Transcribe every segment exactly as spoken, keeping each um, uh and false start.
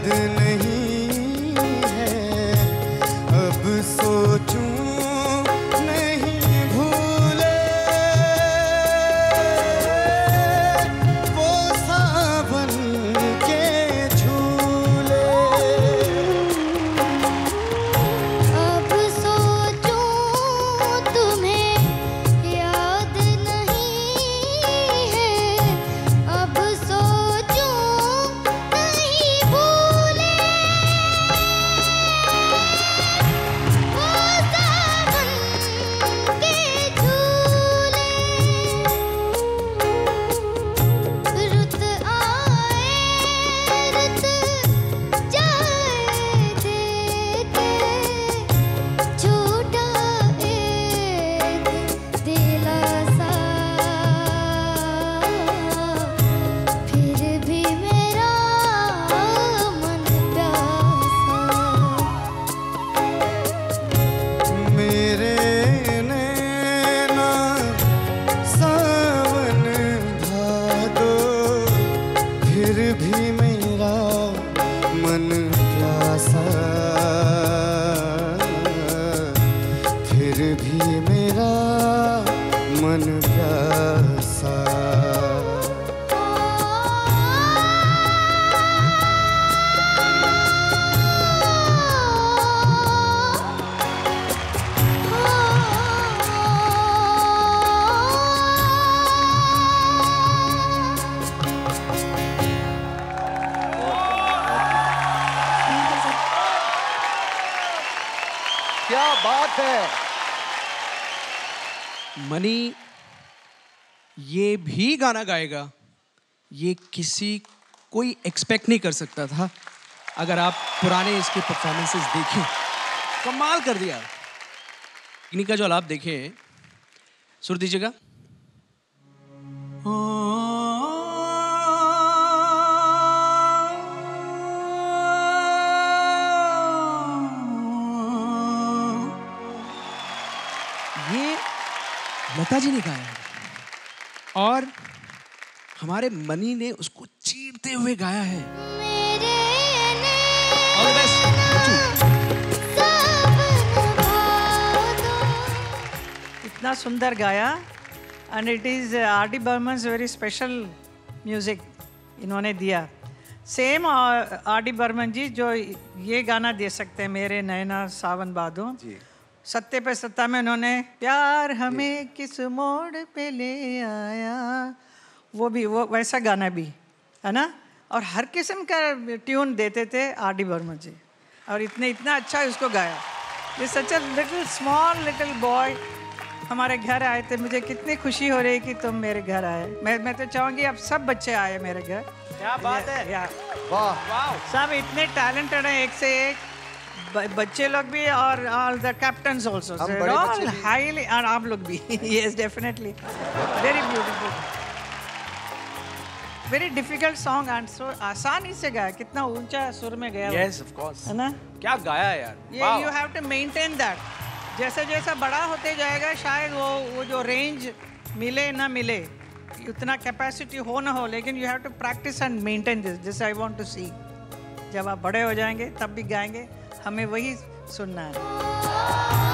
याद नहीं है, अब सोचूं नहीं भूले वो सावन के झूले। अब सोचूं तुम्हें याद नहीं है, अब सोचूं नहीं भूले वो सावन के झूले। रुत आए रुत जाए देते, छोटा एक दिलासा, फिर भी मेरा मन प्यासा। मेरे नैना सावन भादो, फिर भी मेरा मन प्यासा, फिर भी मेरा मन प्यासा। क्या बात है। मनी ये भी गाना गाएगा, ये किसी कोई एक्सपेक्ट नहीं कर सकता था। अगर आप पुराने इसके परफॉर्मेंसेस देखें, कमाल कर दिया। इन्हीं का जो आप देखें, सुर दीजिएगा। ये लता जी ने गाया है और हमारे मनी ने उसको चीरते हुए गाया है। मेरे All the best. इतना सुंदर गाया and it is R D Burman's very special music इन्होंने दिया। Same R D Burman ji जो ये गाना दे सकते हैं, मेरे नैना सावन बादों। सत्ते पे सत्ता में उन्होंने प्यार हमें किस मोड़ पे ले आया, वो भी वो वैसा गाना भी है ना। और हर किस्म का ट्यून देते थे आर डी बर्मन जी, और इतने इतना अच्छा उसको गाया। ये such a little small little boy हमारे घर आए थे। मुझे कितनी खुशी हो रही कि तुम मेरे घर आए। मैं मैं तो चाहूँगी अब सब बच्चे आए मेरे घर। क्या बात है। या वाह वाह। सब इतने टैलेंटेड हैं, एक से एक ब- बच्चे लोग भी और ऑल द कैप्टन्स आल्सो हम बड़े बच्चे भी। हाईली, और आप लोग भी। Yes definitely, very beautiful, very difficult song and so आसानी से गाया। कितना ऊंचा सुर में गया वो, Yes, of course. है ना। क्या गाया यार। ये Wow. You have to maintain that. जैसे जैसा बड़ा होते जाएगा शायद वो वो जो रेंज मिले ना मिले, उतना कैपेसिटी हो ना हो, लेकिन you have to practice and maintain this. This I want to see. जब आप बड़े हो जाएंगे तब भी गाएंगे, हमें वही सुनना है।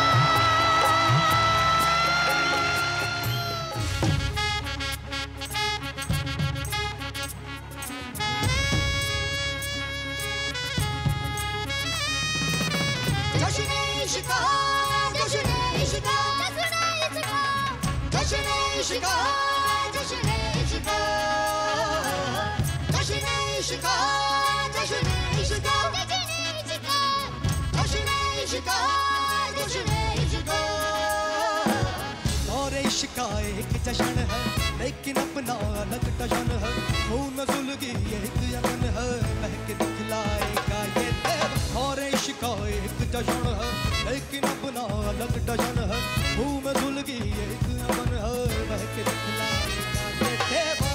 एक जश्न है लेकिन अपना अलग टशन है, खून जुल्गी एक यमन है, महक दिखलाएगा ये देव। और इश्का एक जश्न है लेकिन अपना अलग टशन है, खून जुल्गी एक यमन है, महक दिखलाएगा ये देवर।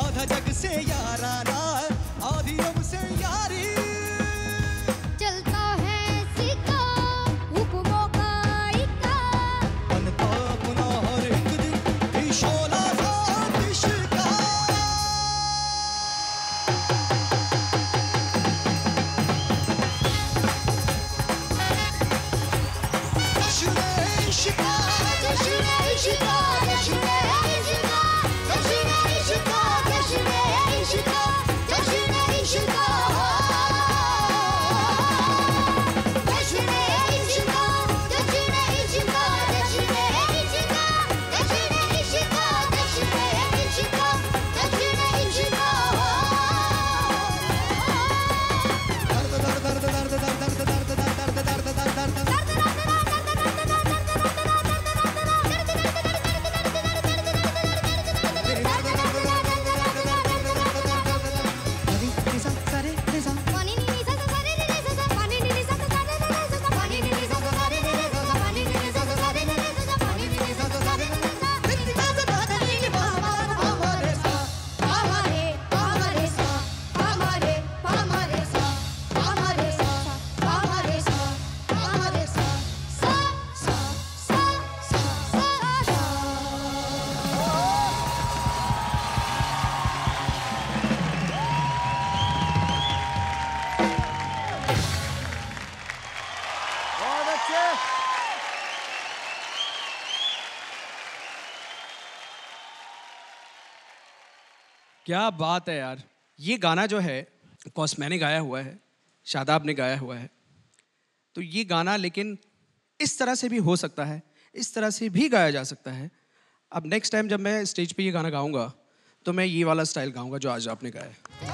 आधा जग से याराना आधी रब से यारी चलता है सिक्का हुक्मों का इक्का बनता अपना हर एक दिन ही शोला सा आतिश का जश्न इश्क जश्न इश्क जश्न इश्क जश्न इश्क जश्न इश्क जश्न इश्क क्या बात है यार। ये गाना जो है ऑफकोर्स मैंने गाया हुआ है, शादाब ने गाया हुआ है, तो ये गाना लेकिन इस तरह से भी हो सकता है, इस तरह से भी गाया जा सकता है। अब नेक्स्ट टाइम जब मैं स्टेज पे ये गाना गाऊंगा तो मैं ये वाला स्टाइल गाऊंगा जो आज आपने गाया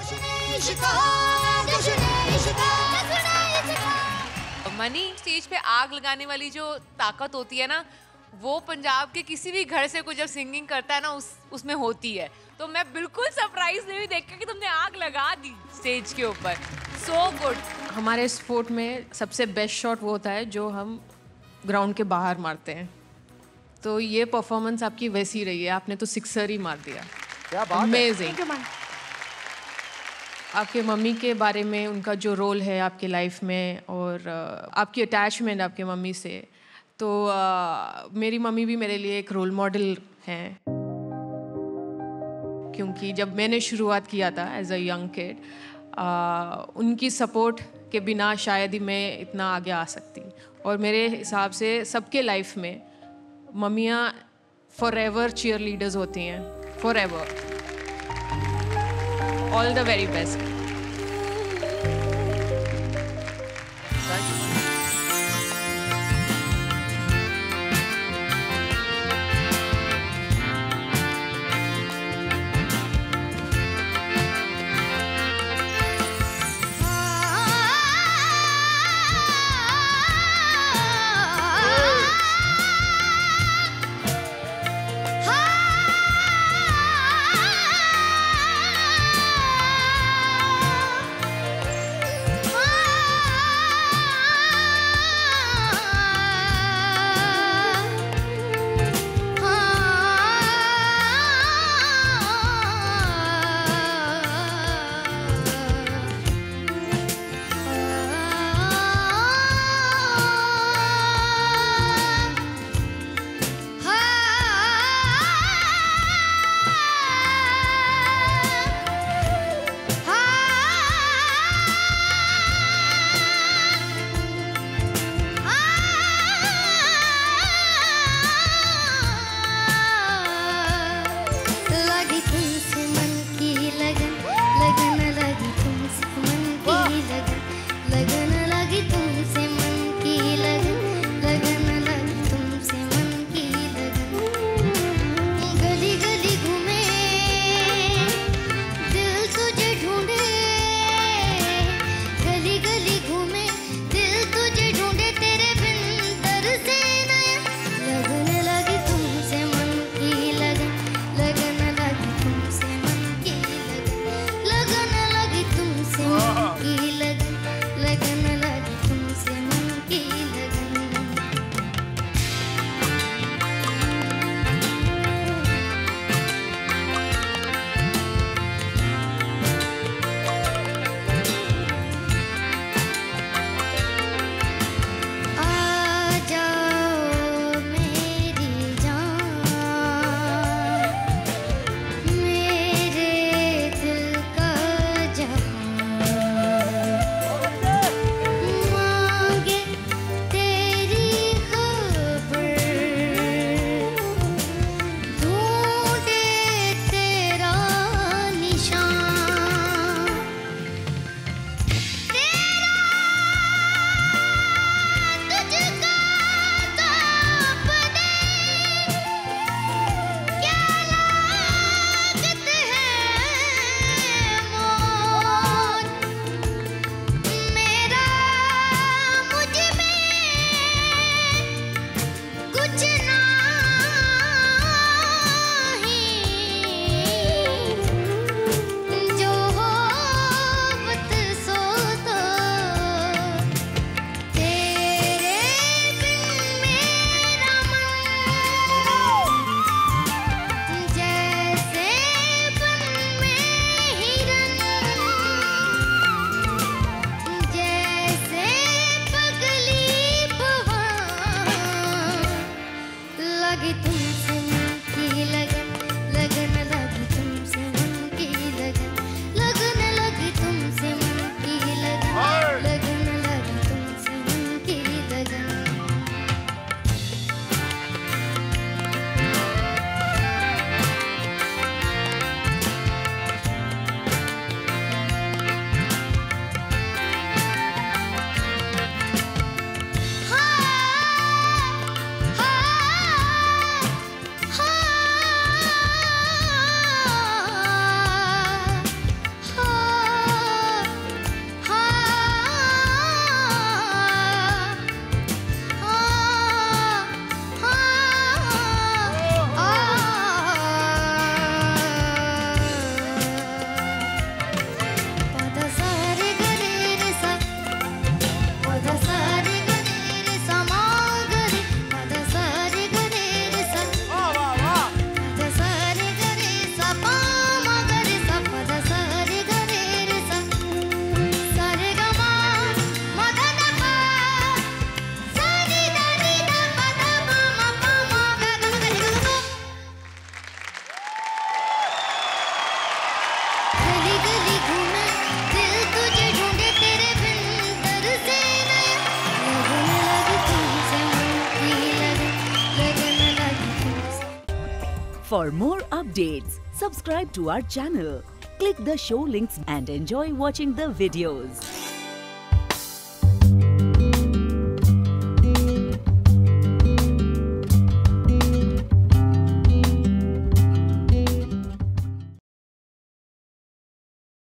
है। मनी स्टेज पे आग लगाने वाली जो ताकत होती है ना, वो पंजाब के किसी भी घर से कोई जब सिंगिंग करता है ना उस उसमें होती है। तो मैं बिल्कुल सरप्राइज नहीं हुई देख के कि तुमने आग लगा दी स्टेज के ऊपर। So good. हमारे स्पोर्ट में सबसे बेस्ट शॉट वो होता है जो हम ग्राउंड के बाहर मारते हैं। तो ये परफॉर्मेंस आपकी वैसी रही है, आपने तो सिक्सर ही मार दिया। क्या बात है। अमेजिंग। आपके मम्मी के बारे में, उनका जो रोल है आपके लाइफ में और आपकी अटैचमेंट आपके मम्मी से, तो uh, मेरी मम्मी भी मेरे लिए एक रोल मॉडल हैं, क्योंकि जब मैंने शुरुआत किया था एज अ यंग किड, उनकी सपोर्ट के बिना शायद ही मैं इतना आगे आ सकती। और मेरे हिसाब से सबके लाइफ में मम्मियाँ फॉर एवर चीयर लीडर्स होती हैं, forever. All the very best. हाँ For more updates, subscribe to our channel, click the show links and enjoy watching the videos.